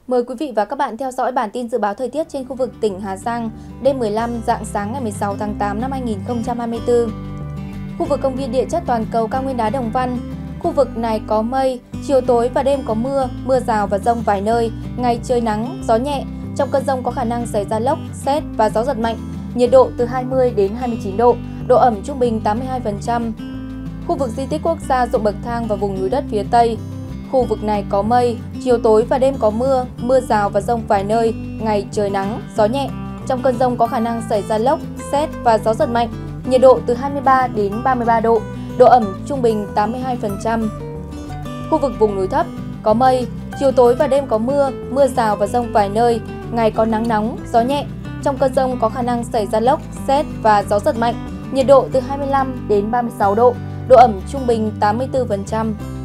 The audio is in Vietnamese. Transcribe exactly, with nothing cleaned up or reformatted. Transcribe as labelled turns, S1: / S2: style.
S1: Mời quý vị và các bạn theo dõi bản tin dự báo thời tiết trên khu vực tỉnh Hà Giang đêm mười lăm rạng sáng ngày mười sáu tháng tám năm hai nghìn không trăm hai mươi tư. Khu vực công viên địa chất toàn cầu cao nguyên đá Đồng Văn, khu vực này có mây, chiều tối và đêm có mưa, mưa rào và dông vài nơi, ngày trời nắng, gió nhẹ. Trong cơn dông có khả năng xảy ra lốc, sét và gió giật mạnh, nhiệt độ từ hai mươi đến hai mươi chín độ, độ ẩm trung bình tám mươi hai phần trăm. Khu vực di tích quốc gia Ruộng Bậc Thang và vùng núi đất phía Tây, khu vực này có mây, chiều tối và đêm có mưa, mưa rào và dông vài nơi, ngày trời nắng, gió nhẹ. Trong cơn dông có khả năng xảy ra lốc, sét và gió giật mạnh, nhiệt độ từ hai mươi ba đến ba mươi ba độ, độ ẩm trung bình tám mươi hai phần trăm. Khu vực vùng núi thấp có mây, chiều tối và đêm có mưa, mưa rào và dông vài nơi, ngày có nắng nóng, gió nhẹ. Trong cơn dông có khả năng xảy ra lốc, sét và gió giật mạnh, nhiệt độ từ hai mươi lăm đến ba mươi sáu độ, độ ẩm trung bình tám mươi tư phần trăm.